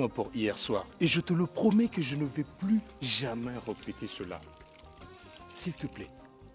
excuse-moi pour hier soir. Et je te le promets que je ne vais plus jamais répéter cela. S'il te plaît.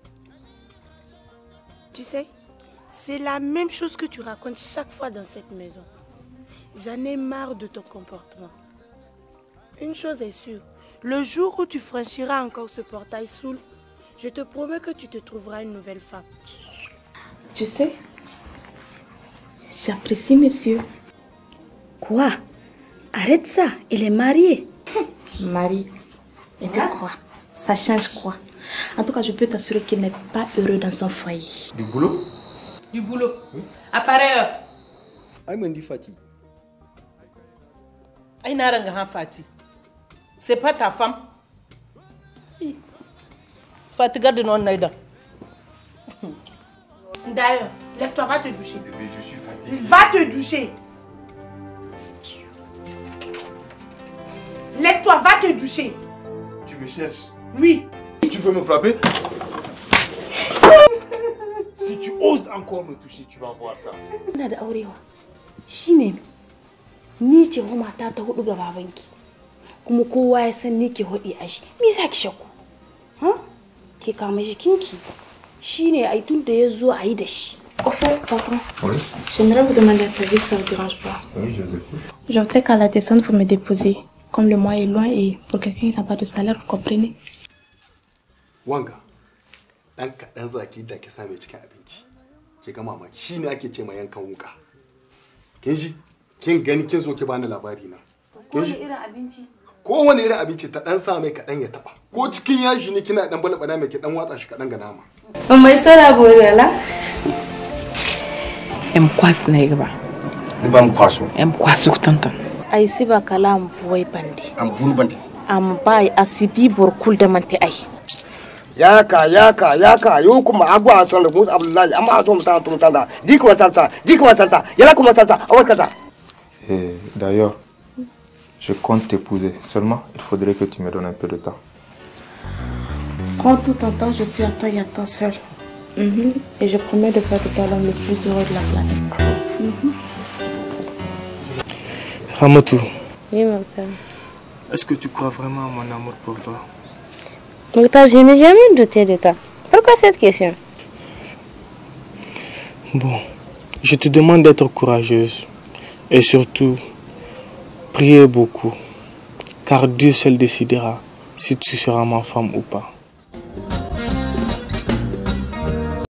Tu sais, c'est la même chose que tu racontes chaque fois dans cette maison. J'en ai marre de ton comportement. Une chose est sûre, le jour où tu franchiras encore ce portail Soul, je te promets que tu te trouveras une nouvelle femme. Tu sais, j'apprécie monsieur. Quoi? Arrête ça, il est marié. Marié. Et puis quoi? Ça change quoi? En tout cas, je peux t'assurer qu'il n'est pas heureux dans son foyer. Du boulot? Du boulot. Oui. À pareille heure. Aïe, dit Fatih. Aïe, Naranga Fatih. C'est pas ta femme. Fatih, garde non Naïda. D'ailleurs, lève-toi, va te doucher. Bébé, je suis fatigué. Va te doucher. Lève-toi, va te doucher. Tu me cherches? Oui. Tu veux me frapper? Si tu oses encore me toucher, tu vas voir ça. Ina da aurewa. Shine ni ce wa mata ta hudu ga babanki. Kuma kowa ya san ni ke hodi a shi. Me yasa ki shakku? Ha? Ke kama jikinki. Shine ai tun da yazo ayi da shi. Au fait, patron, oui? J'aimerais vous demander un service, ça ne vous dérange pas. Oui, je l'écoute. Je voudrais qu'à la descente, vous me déposiez. Comme le mois est loin et pour quelqu'un qui n'a pas de salaire, vous comprenez? Wanga, ɗan kaɗan zaki da ki same cikin abinci. Ki ga mamaki, shi ne ake ce ma yankan wuka. Kin ji? Kin gani kin zo ki bani labari na. Kin ji? Irin abinci. Kowane irin abinci ta ɗan sa mai kaɗan ya taɓa. Ko cikin yaji ne kina ɗan balabala mai ki ɗan watsa shi kaɗan ga nama. Maman, je suis là pour là. Mkwasi Naïba. Niba mkwaso. Mkwasi tonton. Aïsi ba kala ampuwai bandi. Ambulu bande. Ambai asidi borkul da mante ai. Yaka yo kuma agwa son da Musa Abdullahi amma to mutan to mutan da diko wasanta yala kuma salta awakata. Et d'ailleurs, je compte t'épouser. Seulement, il faudrait que tu me donnes un peu de temps. Quand tout entend, je suis à toi et à toi seul. Et je promets de faire de toi l'homme le plus heureux de la planète. Ramatou, Oui, Mokhtar. est-ce que tu crois vraiment à mon amour pour toi? Mokhtar, je n'ai jamais douté de toi. Pourquoi cette question? Bon, je te demande d'être courageuse. Et surtout, priez beaucoup. Car Dieu seul décidera si tu seras ma femme ou pas.